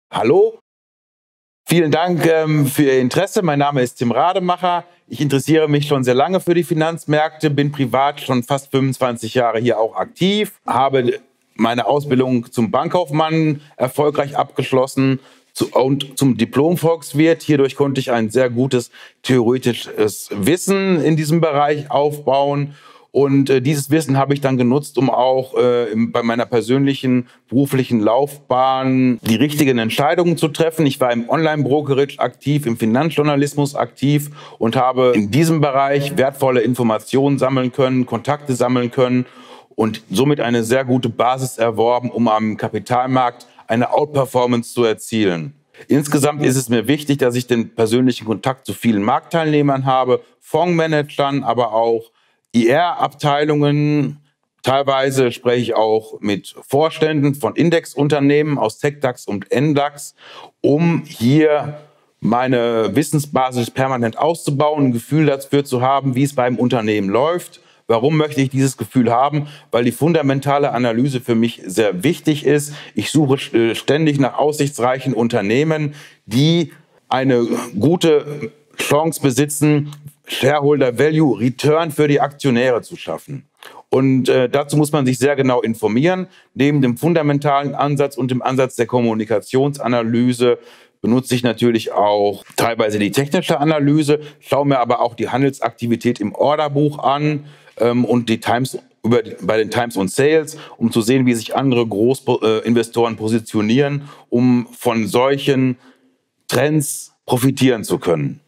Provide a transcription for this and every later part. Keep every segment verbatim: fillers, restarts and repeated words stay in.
Hallo, vielen Dank ähm, für Ihr Interesse. Mein Name ist Tim Rademacher. Ich interessiere mich schon sehr lange für die Finanzmärkte, bin privat schon fast fünfundzwanzig Jahre hier auch aktiv, habe meine Ausbildung zum Bankkaufmann erfolgreich abgeschlossen zu, und zum Diplom-Volkswirt. Hierdurch konnte ich ein sehr gutes theoretisches Wissen in diesem Bereich aufbauen. Und äh, dieses Wissen habe ich dann genutzt, um auch äh, im, bei meiner persönlichen beruflichen Laufbahn die richtigen Entscheidungen zu treffen. Ich war im Online-Brokerage aktiv, im Finanzjournalismus aktiv und habe in diesem Bereich wertvolle Informationen sammeln können, Kontakte sammeln können und somit eine sehr gute Basis erworben, um am Kapitalmarkt eine Outperformance zu erzielen. Insgesamt ist es mir wichtig, dass ich den persönlichen Kontakt zu vielen Marktteilnehmern habe, Fondsmanagern, aber auch I R-Abteilungen. Teilweise spreche ich auch mit Vorständen von Indexunternehmen aus TecDAX und MDAX, um hier meine Wissensbasis permanent auszubauen, ein Gefühl dafür zu haben, wie es beim Unternehmen läuft. Warum möchte ich dieses Gefühl haben? Weil die fundamentale Analyse für mich sehr wichtig ist. Ich suche ständig nach aussichtsreichen Unternehmen, die eine gute Chance besitzen, Shareholder Value Return für die Aktionäre zu schaffen. Und äh, dazu muss man sich sehr genau informieren. Neben dem fundamentalen Ansatz und dem Ansatz der Kommunikationsanalyse benutze ich natürlich auch teilweise die technische Analyse, schaue mir aber auch die Handelsaktivität im Orderbuch an ähm, und die Times über die, bei den Times und Sales, um zu sehen, wie sich andere Großinvestoren positionieren, um von solchen Trends profitieren zu können.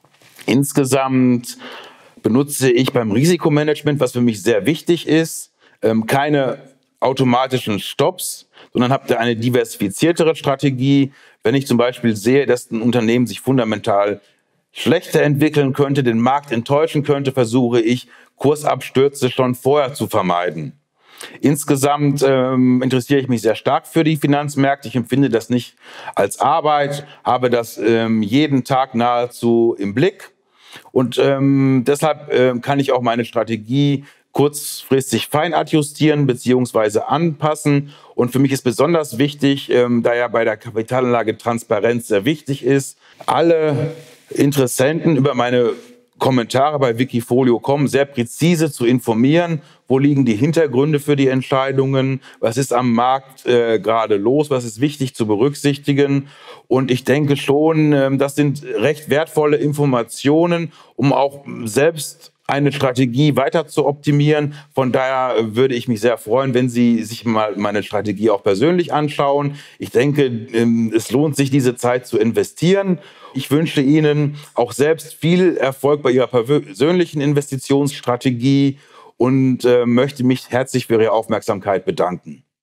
Insgesamt benutze ich beim Risikomanagement, was für mich sehr wichtig ist, keine automatischen Stops, sondern habe eine diversifiziertere Strategie. Wenn ich zum Beispiel sehe, dass ein Unternehmen sich fundamental schlechter entwickeln könnte, den Markt enttäuschen könnte, versuche ich, Kursabstürze schon vorher zu vermeiden. Insgesamt ähm, interessiere ich mich sehr stark für die Finanzmärkte. Ich empfinde das nicht als Arbeit, habe das ähm, jeden Tag nahezu im Blick. Und ähm, deshalb ähm, kann ich auch meine Strategie kurzfristig fein adjustieren bzw. anpassen. Und für mich ist besonders wichtig, ähm, da ja bei der Kapitalanlage Transparenz sehr wichtig ist, alle Interessenten über meine Kommentare bei Wikifolio Punkt com sehr präzise zu informieren. Wo liegen die Hintergründe für die Entscheidungen? Was ist am Markt äh, gerade los? Was ist wichtig zu berücksichtigen? Und ich denke schon, äh, das sind recht wertvolle Informationen, um auch selbst eine Strategie weiter zu optimieren. Von daher würde ich mich sehr freuen, wenn Sie sich mal meine Strategie auch persönlich anschauen. Ich denke, es lohnt sich, diese Zeit zu investieren. Ich wünsche Ihnen auch selbst viel Erfolg bei Ihrer persönlichen Investitionsstrategie und äh, möchte mich herzlich für Ihre Aufmerksamkeit bedanken.